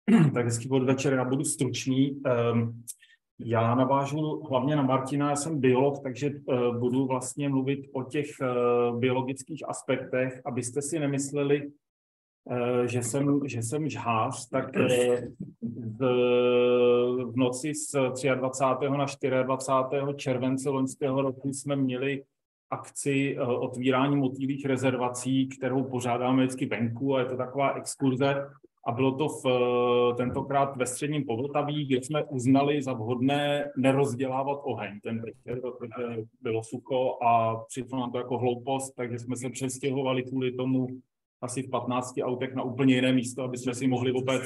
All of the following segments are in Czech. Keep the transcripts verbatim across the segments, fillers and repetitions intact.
Tak hezký podvečer, já budu stručný. Já navážu hlavně na Martina, já jsem biolog, takže budu vlastně mluvit o těch biologických aspektech, abyste si nemysleli, že jsem, že jsem žhář, tak v, v noci z dvacátého třetího na dvacátého čtvrtého července loňského roku jsme měli akci otvírání motýlích rezervací, kterou pořádáme vždycky venku a je to taková exkurze. A bylo to v, tentokrát ve středním Povltaví, kde jsme uznali za vhodné nerozdělávat oheň ten večer, protože bylo sucho a přišlo nám to jako hloupost, takže jsme se přestěhovali kvůli tomu asi v patnácti autech na úplně jiné místo, aby jsme si mohli opět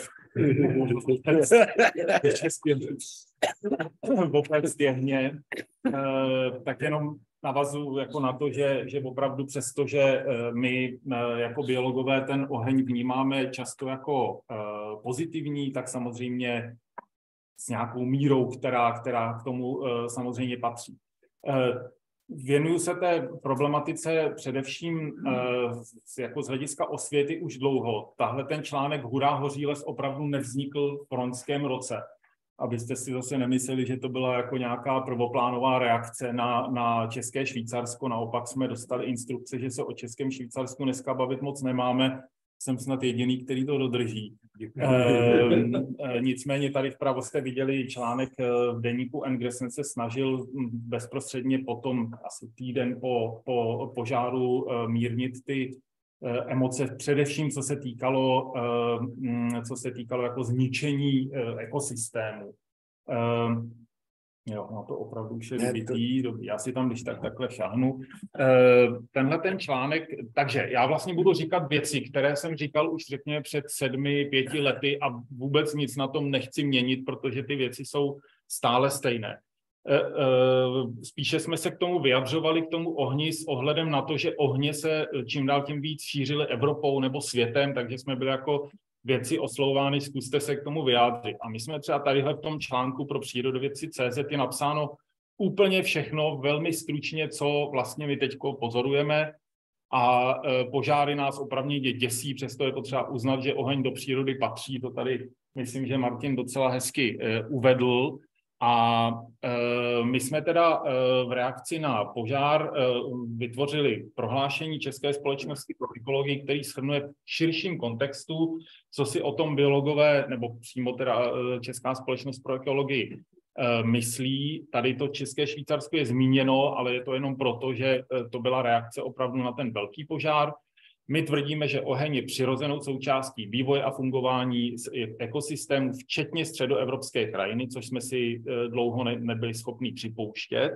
opět stěhně. Tak jenom navazuji jako na to, že, že opravdu přesto, že my jako biologové ten oheň vnímáme často jako pozitivní, tak samozřejmě s nějakou mírou, která, která k tomu samozřejmě patří. Věnuju se té problematice především jako z hlediska osvěty už dlouho. Tahle ten článek Hurá hoří les opravdu nevznikl v loňském roce. Abyste si zase nemysleli, že to byla jako nějaká prvoplánová reakce na, na České Švýcarsko. Naopak jsme dostali instrukce, že se o Českém Švýcarsku dneska bavit moc nemáme. Jsem snad jediný, který to dodrží. E, e, nicméně tady vpravo jste viděli článek v deníku N, kde jsem se snažil bezprostředně potom, asi týden po, po požáru, mírnit ty emoce, především co se týkalo, co se týkalo jako zničení ekosystému. Jo, no to opravdu už je vybitý, dobrý, já si tam když tak takhle šáhnu. Tenhle ten článek, takže já vlastně budu říkat věci, které jsem říkal už řekněme před sedmi, pěti lety a vůbec nic na tom nechci měnit, protože ty věci jsou stále stejné. Spíše jsme se k tomu vyjadřovali, k tomu ohni s ohledem na to, že ohně se čím dál tím víc šířily Evropou nebo světem, takže jsme byli jako věci oslovovány, zkuste se k tomu vyjádřit. A my jsme třeba tadyhle v tom článku pro přírodovědci tečka cé zet je napsáno úplně všechno, velmi stručně, co vlastně my teď pozorujeme a požáry nás opravdu děsí, přesto je potřeba uznat, že oheň do přírody patří, to tady myslím, že Martin docela hezky uvedl. A e, my jsme teda e, v reakci na požár e, vytvořili prohlášení České společnosti pro ekologii, který shrnuje v širším kontextu, co si o tom biologové, nebo přímo teda e, Česká společnost pro ekologii e, myslí. Tady to České Švýcarsko je zmíněno, ale je to jenom proto, že e, to byla reakce opravdu na ten velký požár. My tvrdíme, že oheň je přirozenou součástí vývoje a fungování ekosystému, včetně středoevropské krajiny, což jsme si dlouho ne, nebyli schopni připouštět.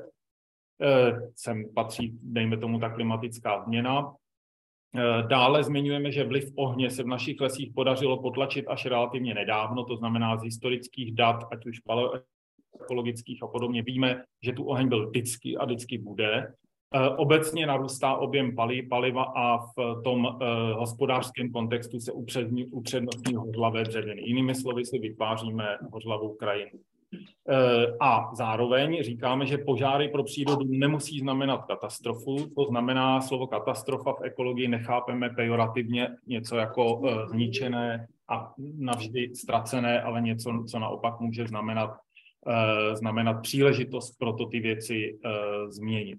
Sem patří, dejme tomu, ta klimatická změna. Dále zmiňujeme, že vliv ohně se v našich lesích podařilo potlačit až relativně nedávno, to znamená z historických dat, ať už paleoekologických a podobně, víme, že tu oheň byl vždycky a vždycky bude. Obecně narůstá objem paliva a v tom uh, hospodářském kontextu se upřednostní hořlavé dřeviny. Jinými slovy si vytváříme hořlavou krajinu. Uh, a zároveň říkáme, že požáry pro přírodu nemusí znamenat katastrofu. To znamená, slovo katastrofa v ekologii nechápeme pejorativně, něco jako uh, zničené a navždy ztracené, ale něco, co naopak může znamenat, uh, znamenat příležitost pro to ty věci uh, změnit.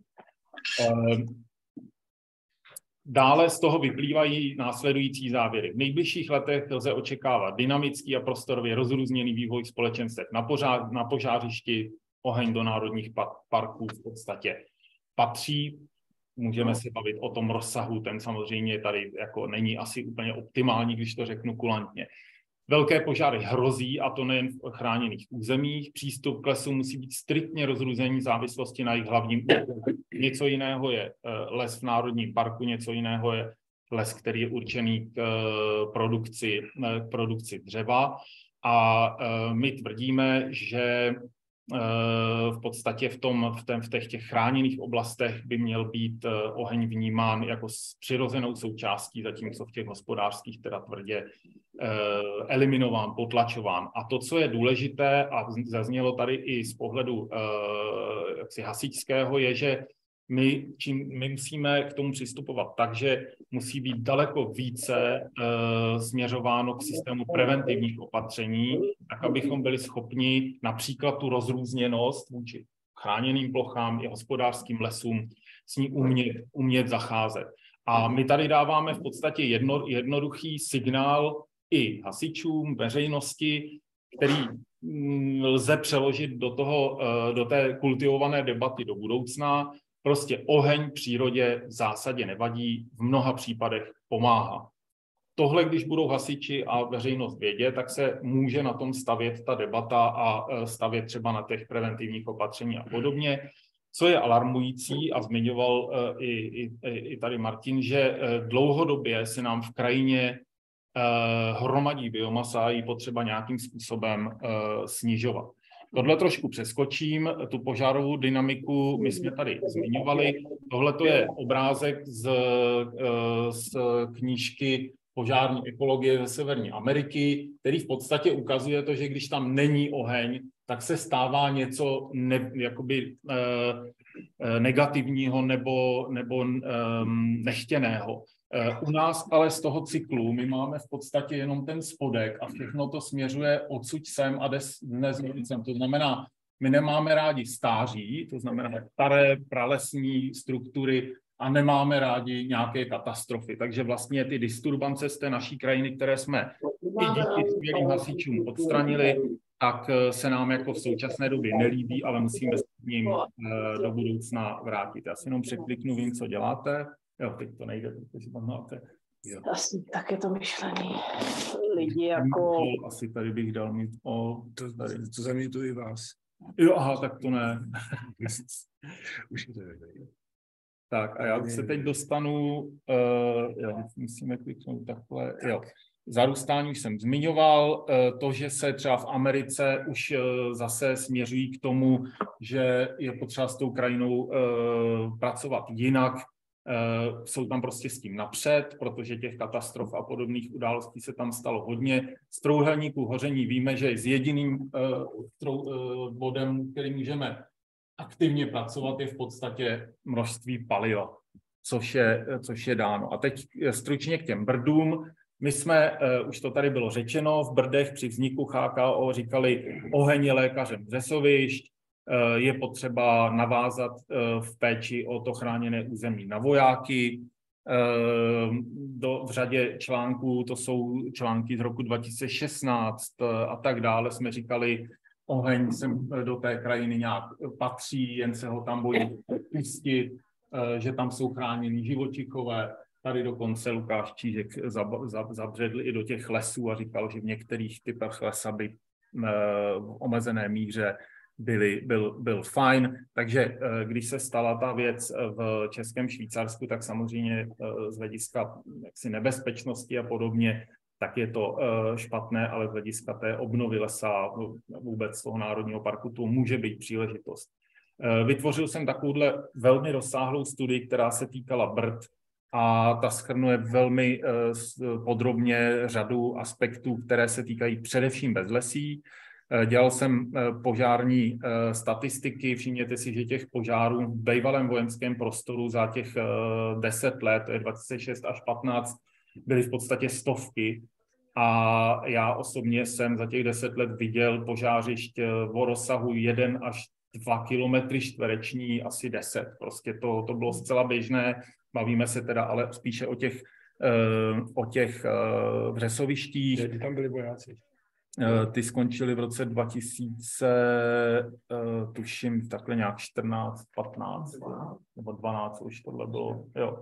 Dále z toho vyplývají následující závěry. V nejbližších letech lze očekávat dynamický a prostorově rozrůzněný vývoj společenstev na, požár, na požářišti, oheň do národních parků v podstatě patří. Můžeme se bavit o tom rozsahu, ten samozřejmě tady jako není asi úplně optimální, když to řeknu kulantně. Velké požáry hrozí, a to nejen v chráněných územích. Přístup k lesu musí být striktně rozrůzení v závislosti na jejich hlavním účelu. Něco jiného je les v národním parku, něco jiného je les, který je určený k produkci, k produkci dřeva. A my tvrdíme, že v podstatě v, tom, v, tém, v těch, těch chráněných oblastech by měl být oheň vnímán jako přirozenou součástí, zatímco v těch hospodářských teda tvrdě eliminován, potlačován. A to, co je důležité, a zaznělo tady i z pohledu jaksi hasičského, je, že My, čím, my musíme k tomu přistupovat tak, že musí být daleko více uh, směřováno k systému preventivních opatření, tak abychom byli schopni například tu rozrůzněnost vůči chráněným plochám i hospodářským lesům s ní umět, umět zacházet. A my tady dáváme v podstatě jedno, jednoduchý signál i hasičům, veřejnosti, který lze přeložit do, toho, do té kultivované debaty do budoucna. Prostě oheň přírodě v zásadě nevadí, v mnoha případech pomáhá. Tohle, když budou hasiči a veřejnost vědět, tak se může na tom stavět ta debata a stavět třeba na těch preventivních opatření a podobně. Co je alarmující, a zmiňoval i, i, i tady Martin, že dlouhodobě se nám v krajině hromadí biomasa a ji potřeba nějakým způsobem snižovat. Tohle trošku přeskočím, tu požárovou dynamiku my jsme tady zmiňovali. Tohle to je obrázek z, z knížky Požární ekologie ze Severní Ameriky, který v podstatě ukazuje to, že když tam není oheň, tak se stává něco ne, jakoby, eh, negativního nebo, nebo eh, nechtěného. Eh, u nás ale z toho cyklu my máme v podstatě jenom ten spodek a všechno to směřuje odsud sem a dnes sem. To znamená, my nemáme rádi stáří, to znamená staré pralesní struktury, a nemáme rádi nějaké katastrofy. Takže vlastně ty disturbance z té naší krajiny, které jsme i díky skvělým hasičům odstranili, tak se nám jako v současné době nelíbí, ale musíme s ním do budoucna vrátit. Já si jenom překliknu, vím, co děláte. Jo, teď to nejde, protože tam máte. Jo. Asi tak je to myšlení lidi jako... Asi tady bych dal mít o... To, to zamítuji vás. Jo, aha, tak to ne. Už je to nevím. Tak a já se teď dostanu, uh, jo, musíme kliknout takhle, jo. Zarůstání už jsem zmiňoval, uh, to, že se třeba v Americe už uh, zase směřují k tomu, že je potřeba s tou krajinou uh, pracovat jinak, uh, jsou tam prostě s tím napřed, protože těch katastrof a podobných událostí se tam stalo hodně. Z trojúhelníku hoření víme, že s jediným uh, trou, uh, bodem, který můžeme aktivně pracovat, je v podstatě množství paliva, což je, což je dáno. A teď stručně k těm Brdům. My jsme, uh, už to tady bylo řečeno, v Brdech při vzniku H K O říkali, oheň je lékařem řesovišť, uh, je potřeba navázat uh, v péči o to chráněné území na vojáky. Uh, do, v řadě článků, to jsou články z roku dva tisíce šestnáct uh, a tak dále, jsme říkali, oheň sem do té krajiny nějak patří, jen se ho tam bojí pustit, že tam jsou chráněni živočichové. Tady dokonce Lukáš Čížek zabředl i do těch lesů a říkal, že v některých typech lesa by v omezené míře byly, byl, byl fajn. Takže když se stala ta věc v Českém Švýcarsku, tak samozřejmě z hlediska jaksi nebezpečnosti a podobně, tak je to špatné, ale z hlediska té obnovy lesa vůbec toho národního parku to může být příležitost. Vytvořil jsem takovouhle velmi rozsáhlou studii, která se týkala Brd a ta shrnuje velmi podrobně řadu aspektů, které se týkají především bezlesí. Dělal jsem požární statistiky, všimněte si, že těch požárů v bývalém vojenském prostoru za těch deset let, to je dva tisíce šest až patnáct, byly v podstatě stovky a já osobně jsem za těch deset let viděl požářišť v rozsahu jeden až dva kilometry čtvereční, asi deset. Prostě to, to bylo zcela běžné, bavíme se teda ale spíše o těch, o těch vřesovištích. Kdy tam byli vojáci? Ty skončili v roce dva tisíce, tuším, takhle nějak čtrnáct, patnáct, nebo dvanáct už tohle bylo, jo.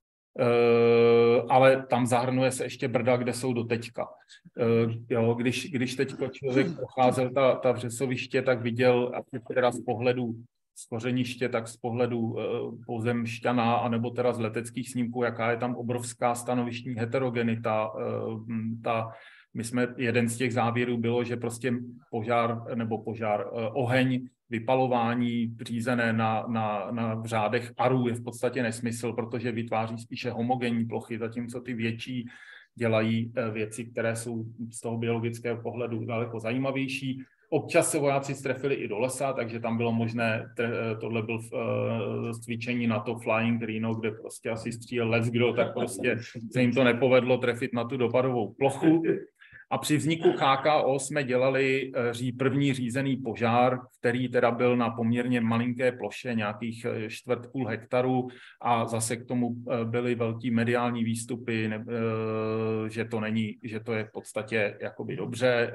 Uh, ale tam zahrnuje se ještě Brda, kde jsou do teďka. Uh, jo, když, když teďko člověk procházel ta, ta vřesoviště, tak viděl, teda z pohledu z kořeniště, tak z pohledu uh, pozemšťana, anebo teda z leteckých snímků, jaká je tam obrovská stanovištní heterogenita. Uh, ta, my jsme, jeden z těch závěrů bylo, že prostě požár, nebo požár, uh, oheň, vypalování řízené na, na, na řádech arů je v podstatě nesmysl, protože vytváří spíše homogenní plochy, zatímco ty větší dělají věci, které jsou z toho biologického pohledu daleko zajímavější. Občas se vojáci strefili i do lesa, takže tam bylo možné, tohle byl uh, cvičení NATO Flying Rhino, kde prostě asi střílel let's kdo, tak prostě se jim to nepovedlo trefit na tu dopadovou plochu. A při vzniku H K O jsme dělali ří, první řízený požár, který teda byl na poměrně malinké ploše, nějakých čtvrt půl hektaru, a zase k tomu byly velký mediální výstupy, ne, že to není, že to je v podstatě jakoby dobře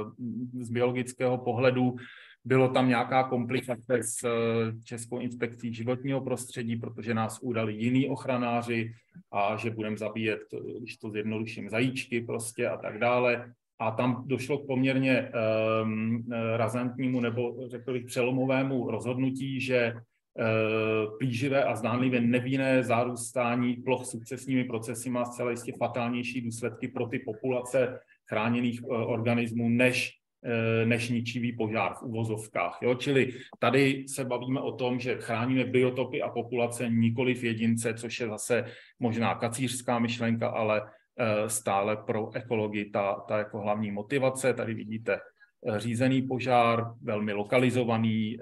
z biologického pohledu. Bylo tam nějaká komplikace s Českou inspekcí životního prostředí, protože nás udali jiní ochranáři a že budeme zabíjet, když to zjednoduším, zajíčky prostě a tak dále. A tam došlo k poměrně um, razantnímu nebo řekl bych přelomovému rozhodnutí, že uh, plíživé a zdánlivě nevinné zárůstání ploch sukcesními procesy má zcela jistě fatálnější důsledky pro ty populace chráněných uh, organismů než než ničivý požár v uvozovkách. Jo? Čili tady se bavíme o tom, že chráníme biotopy a populace, nikoliv jedince, což je zase možná kacířská myšlenka, ale stále pro ekologii ta, ta jako hlavní motivace. Tady vidíte řízený požár, velmi lokalizovaný,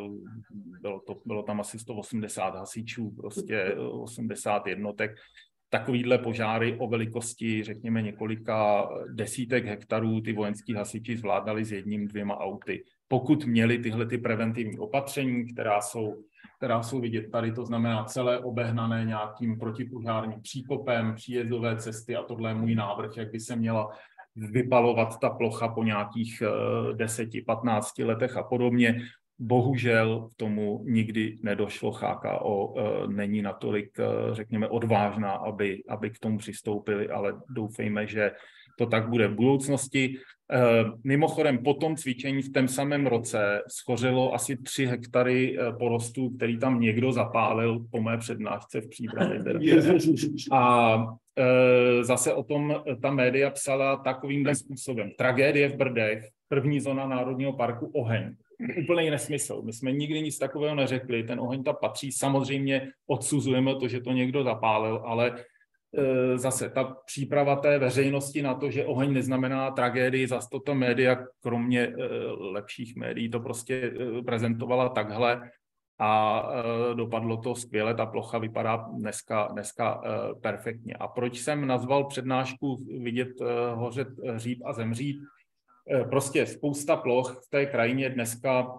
bylo, to, bylo tam asi sto osmdesát hasičů, prostě osmdesát jednotek. Takovýhle požáry o velikosti, řekněme, několika desítek hektarů ty vojenský hasiči zvládali s jedním, dvěma auty. Pokud měli tyhle ty preventivní opatření, která jsou, která jsou vidět tady, to znamená celé obehnané nějakým protipožárním příkopem, příjezdové cesty, a tohle je můj návrh, jak by se měla vypalovat ta plocha po nějakých deseti, patnácti letech a podobně. Bohužel k tomu nikdy nedošlo. H K O není natolik, řekněme, odvážná, aby, aby k tomu přistoupili, ale doufejme, že to tak bude v budoucnosti. Mimochodem, po tom cvičení v tom samém roce schořelo asi tři hektary porostů, který tam někdo zapálil po mé přednášce v Příbrami. A zase o tom ta média psala takovýmhle způsobem. Tragédie v Brdech, první zóna Národního parku, oheň. Úplný nesmysl. My jsme nikdy nic takového neřekli. Ten oheň tam patří. Samozřejmě odsuzujeme to, že to někdo zapálil, ale e, zase ta příprava té veřejnosti na to, že oheň neznamená tragédii, zase toto média, kromě e, lepších médií, to prostě e, prezentovala takhle a e, dopadlo to skvěle. Ta plocha vypadá dneska, dneska e, perfektně. A proč jsem nazval přednášku Vidět e, hořet, hřít a zemřít? Prostě spousta ploch v té krajině dneska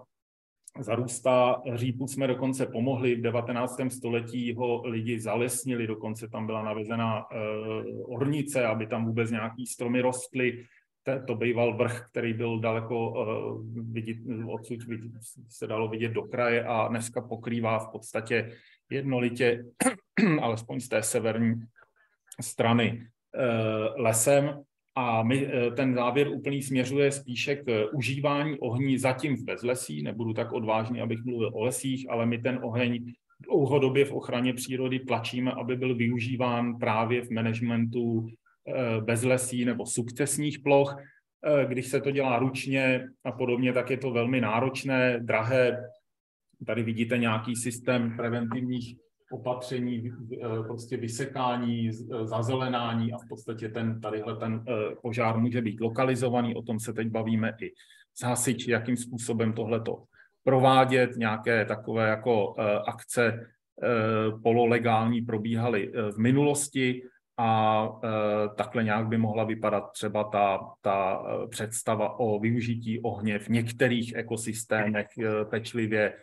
zarůstá. Hříbu jsme dokonce pomohli, v devatenáctém století ho lidi zalesnili, dokonce tam byla navezená uh, ornice, aby tam vůbec nějaký stromy rostly. To býval vrch, který byl daleko uh, vidět, odsud vidět, se dalo vidět do kraje, a dneska pokrývá v podstatě jednolitě, alespoň z té severní strany, uh, lesem. A my, ten závěr úplný směřuje spíše k užívání ohní zatím v bezlesí. Nebudu tak odvážný, abych mluvil o lesích, ale my ten oheň dlouhodobě v ochraně přírody tlačíme, aby byl využíván právě v managementu bezlesí nebo sukcesních ploch. Když se to dělá ručně a podobně, tak je to velmi náročné, drahé. Tady vidíte nějaký systém preventivních opatření, prostě vysekání, zazelenání, a v podstatě ten, tadyhle ten požár může být lokalizovaný. O tom se teď bavíme i s hasiči, jakým způsobem tohleto provádět. Nějaké takové jako akce pololegální probíhaly v minulosti a takhle nějak by mohla vypadat třeba ta, ta představa o využití ohně v některých ekosystémech pečlivě,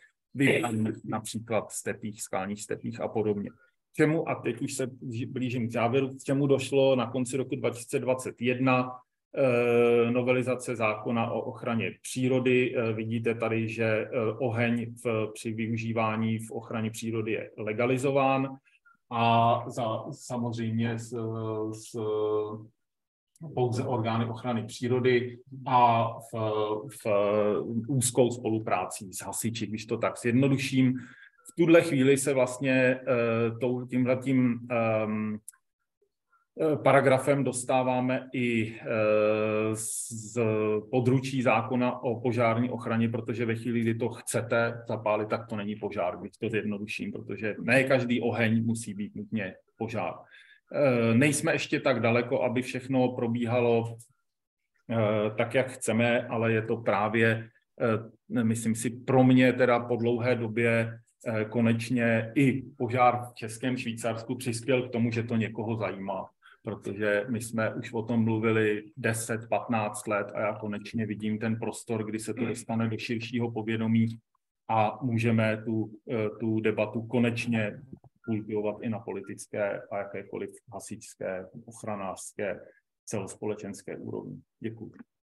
například stepích, skalních stepích a podobně. K čemu, a teď už se blížím k závěru, k čemu došlo na konci roku dva tisíce dvacet jedna, eh, novelizace zákona o ochraně přírody. Eh, vidíte tady, že eh, oheň v, při využívání v ochraně přírody je legalizován, a za, samozřejmě s, s pouze orgány ochrany přírody a v, v úzkou spoluprácí s hasiči, když to tak zjednoduším. V tuhle chvíli se vlastně uh, tímhletím um, paragrafem dostáváme i uh, z područí zákona o požární ochraně, protože ve chvíli, kdy to chcete zapálit, tak to není požár, když to zjednoduším, protože ne každý oheň musí být nutně požár. Nejsme ještě tak daleko, aby všechno probíhalo tak, jak chceme, ale je to právě, myslím si, pro mě teda po dlouhé době konečně i požár v Českém Švýcarsku přispěl k tomu, že to někoho zajímá. Protože my jsme už o tom mluvili deset patnáct let a já konečně vidím ten prostor, kdy se to dostane do širšího povědomí a můžeme tu, tu debatu konečně kultivovat i na politické a jakékoliv hasičské, ochranářské, celospolečenské úrovni. Děkuji.